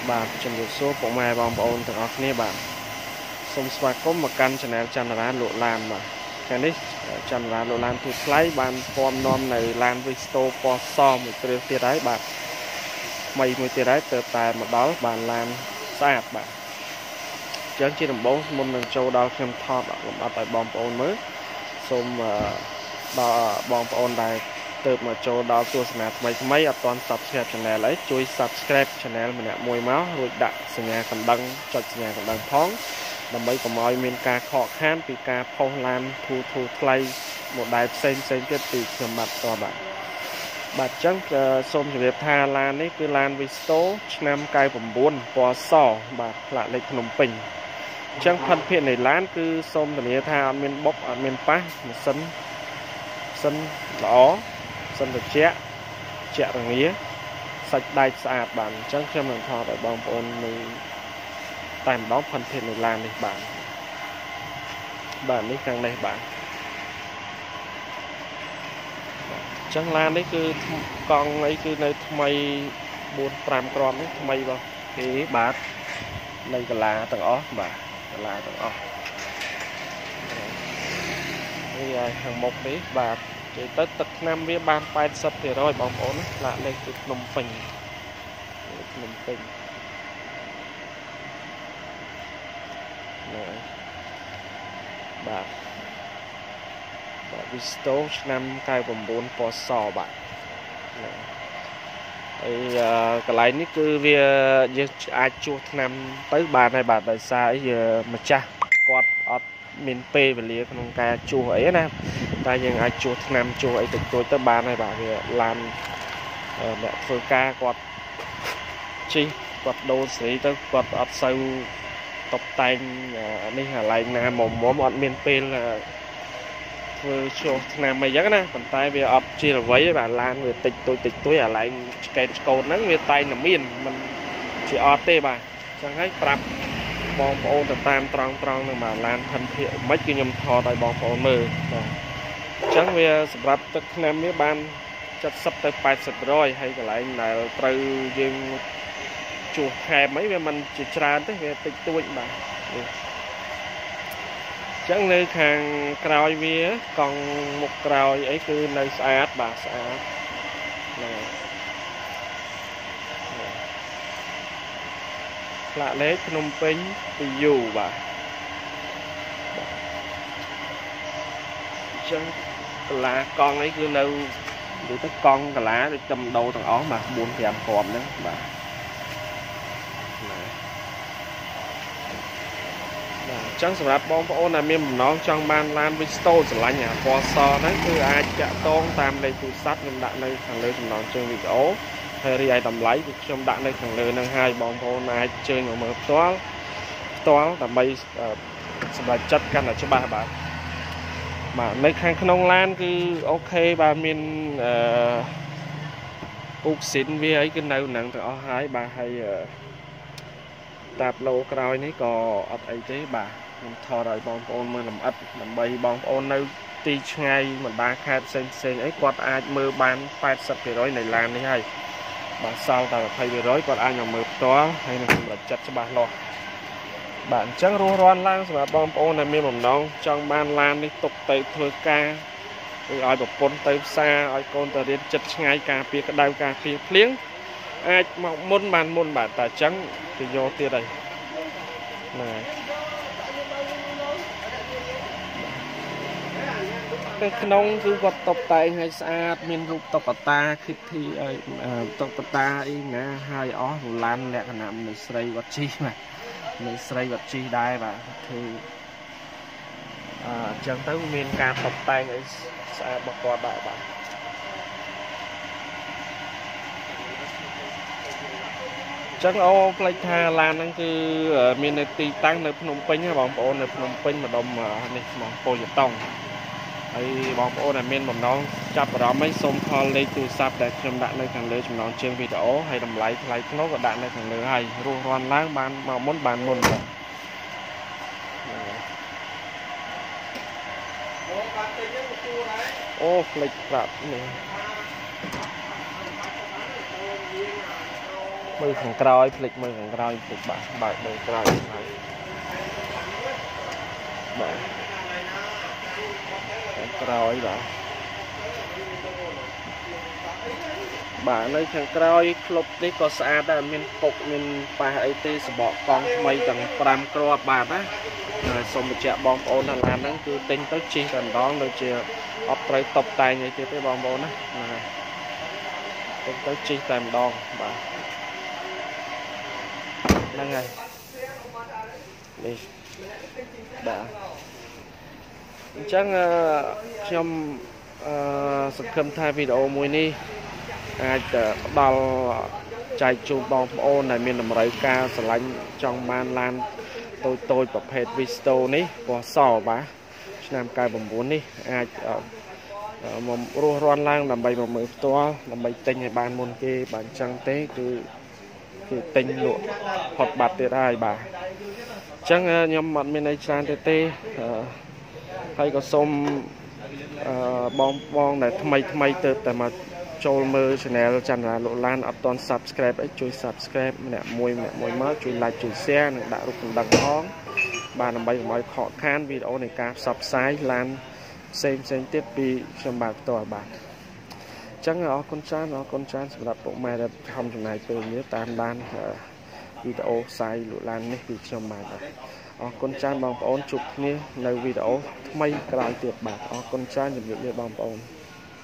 បាទជំរាបសួរពុកម៉ែបងប្អូនទាំងអស់គ្នាបាទសូមស្វាគមន៍មកកាន់ Channel ចន្ទរាលោកឡានបាទថ្ងៃនេះចន្ទរាលោកឡានទូថ្លៃបានពំនាំនៅឡាន Visto ពណ៌សមួយគ្រឿងទៀតហើយបាទថ្មីមួយទៀតហើយទើបតែមកដល់បានឡានស្អាតបាទអញ្ចឹងជាដំបូងមុននឹងចូលដល់ខ្ញុំថតលម្អិតឲ្យបងប្អូនមើលសូមដល់បងប្អូនដែលទើបមកចូលដល់ទស្សនាថ្មីអត់ទាន់ Subscribe Channel អីជួយ Subscribe Channel ម្នាក់មួយមករួចដាក់សញ្ញាកណ្ដឹងចុចសញ្ញាកណ្ដឹងផងដើម្បីកុំឲ្យមានការខកខានពីការផុសឡានធូថ្លៃ model ផ្សេងទៀតពីខ្ញុំបាទតបាទអញ្ចឹងសូមជម្រាបថាឡាននេះគឺឡាន Visto ឆ្នាំ99ពណ៌សបាទផ្លាកលេខភ្នំពេញអញ្ចឹងផាត់ភាគនៃឡានគឺសូមធានាថាអត់មានបុកអត់មានប៉ះម៉ាស៊ីនល្អសិនត្រជាក់រងាសាច់ដែកស្អាតបាទអញ្ចឹងខ្ញុំនឹងថតឲ្យបងប្អូននៅតែម្ដងផាត់ភាគនៃឡាននេះបាទនេះខាងនេះបាទអញ្ចឹងឡាននេះគឺកង់អីគឺនៅថ្មី 4-5 គ្រាប់នេះថ្មីបងគេបាទនៅកាឡាទាំងអស់បាទកាឡាទាំងអស់នេះហើយខាងមុខនេះបាទនិយាយទៅទឹកថ្នាំវាបាន 80% បងប្អូនណាឡាកលេខគឺភ្នំពេញបាទ Visto ឆ្នាំ99ពណ៌សបាទហើយកន្លែងនេះគឺវាយើងអាចជួសថ្នាំទៅបានហើយបាទដោយសារអីម្ចាស់គាត់អត់មានពេលវេលាក្នុងការជួសអីណាតែយើងអាចជួសថ្នាំជួសអីតិចតួចទៅបានហើយបាទវាឡានអ្នកធ្វើការគាត់ជិះគាត់ដូរសេរីទៅគាត់អត់សូវតុបតែងនេះកន្លែងណាមុំអត់មានពេលធ្វើជួសថ្នាំអីចឹងណាប៉ុន្តែវាអត់ជាអ្វីទេបាទឡានវាតិចតួចកន្លែងឆ្កេតឆ្កូតហ្នឹងវាតែងតែមានមិនជាអត់ទេបាទអញ្ចឹងហើយប្រាប់បងប្អូនទៅតាមត្រង់នឹងបាទឡានផិនភាគមិនគឺខ្ញុំថតឲ្យបងប្អូនមើលបាទអញ្ចឹងវាសម្រាប់ទឹកថ្នាំវាបាន70ទៅ 80% ហើយកន្លែងដែលត្រូវយើងជួសថែមអីវាមិនជាច្រើនទេវាតិចតួចបាទអញ្ចឹងនៅខាងក្រោយវាកង់មុខក្រោយអីគឺនៅស្អាតបាទស្អាតផ្លាកលេខភ្នំពេញពីយូបាទអញ្ចឹងកន្លាកង់អីគឺនៅនិយាយទៅកង់កន្លាដូចតំដោទាំងអស់បាទ 4-5 គ្រាប់ហ្នឹងបាទអញ្ចឹងសម្រាប់បងប្អូនដែលមានបំណងចង់បានឡាន Visto ស្រឡាញ់អាពណ៌សហ្នឹងគឺអាចតាក់ទងតាមលេខទូរស័ព្ទខ្ញុំដាក់នៅខាងលើចំណងជើងវីដេអូហើយរីឯតម្លៃគឺខ្ញុំដាក់នៅខាងលើហ្នឹងហើយបងប្អូនអាចជើញមកមើលផ្ទាល់ដើម្បីសម្រាប់ចិត្តកាន់តែច្បាស់បាទនៅខាងក្នុងឡានគឺអូខេបាទមានអ៊ូកស៊ីនវាអីគឺនៅហ្នឹងទាំងអស់ហើយបាទហើយតាបឡូក្រោយនេះក៏អត់អីទេបាទខ្ញុំថតឲ្យបងប្អូនមើលលម្អិតដើម្បីបងប្អូននៅទីឆ្ងាយបណ្ដាខេត្តផ្សេងអីគាត់អាចមើលបាន 80% នៃឡាននេះហើយបាទសល់តែ 20% គាត់អាចមកមើលផ្ទាល់ហើយនឹងសម្រេចចិត្តច្បាស់លាស់បាទអញ្ចឹងរស់រាន់ឡើងសម្រាប់បងប្អូនដែលមានបំណងចង់បានឡាននេះទុកទៅធ្វើការឬឲ្យប្រពន្ធទៅផ្សារឲ្យកូនទៅរៀនចិត្តឆ្ងាយការពារក្តៅការពារភ្លៀងអាចមកមុនបាទតែអញ្ចឹងទៅយកទៀតហើយនៅក្នុងគឺគាត់តុបតែងឲ្យស្អាតមានរូបតុក្កតាគិតធីឲ្យតុក្កតាអីណាហើយអស់ឡានលក្ខណៈមនុស្សស្រីវត្តជីបាទមនុស្សស្រីវត្តជីដែរបាទគឺអញ្ចឹងទៅមានការតុបតែងឲ្យស្អាតរបស់គាត់ដែរបាទចឹងផ្លេចថាឡានហ្នឹងគឺមាននៅទីតាំងនៅភ្នំពេញណាបងប្អូននៅភ្នំពេញម្ដុំនេះមកពោធិ៍តុងហើយបងប្អូនដែលមានបំណងចាប់អារម្មណ៍សូមខលលេខទូរស័ព្ទដែលខ្ញុំដាក់នៅខាងលើចំណងជើងវីដេអូហើយតម្លៃថ្លៃថ្នូរក៏ដាក់នៅខាងលើហើយរស់រាន់ឡើងបានមកមុនបាទអូផ្លេចប្រាប់នេះมือของกรอยผลิตมือของกรอยผลิตบ่ายมือกรอยบ่ายกรอยบ่ายในทางกรอยครบนี่ก็สะอาดได้มีปกมีปลาไอตีสบอกกองไม่ต่างปรามกรอบบาดนะสมบัติบอมโอนนั่นนั่นคือติงต้นชีกันร้องโดยเฉพาะออกไปตบตายอย่างที่บอมโอนนะติงต้นชีแต่ดองบ่านั่นไงนี่บ่าจังชมสังคมไทยวิดีโอมวยนี่อาจจะบอลใจจูบอมโอนในมีนำไรกาสลันจังมันลานtôiประเภทวิสโตนี้พอสอบบ้าชนามกายบ่มบุญนี่อาจมรัวร้อนล่างลำใบบ่มือตัวลำใบเต็งให้บานมนเกบานจังเต้คือเต็งหลวงพอดบัดได้บ่าจังยมมันมีในชานเต้ให้ก็ส้มบองแต่ทำไมเติบแต่มาโจลมือชแนลจันทร์โลลานอัพตอน subscribe ช่วย subscribe เนี่ยมวยมาช่วยไลค์ช่วยแชร์เนี่ยด่ารูปดังท้องบานใบไม้ขอค้านวิดีโอในการซับไซด์ลานเซนเต็ดปีชมบาทตัวบาทจังคนชานสำหรับพวกแม่จะทำจำหน่ายตัวนี้ตามด้านวิดีโอไซด์โลลานนี่ปีชมบาทคนชานบางปอนจุกนี้ในวิดีโอไม่กลายเตียบบาทคนชานอย่างเดียวบางปอน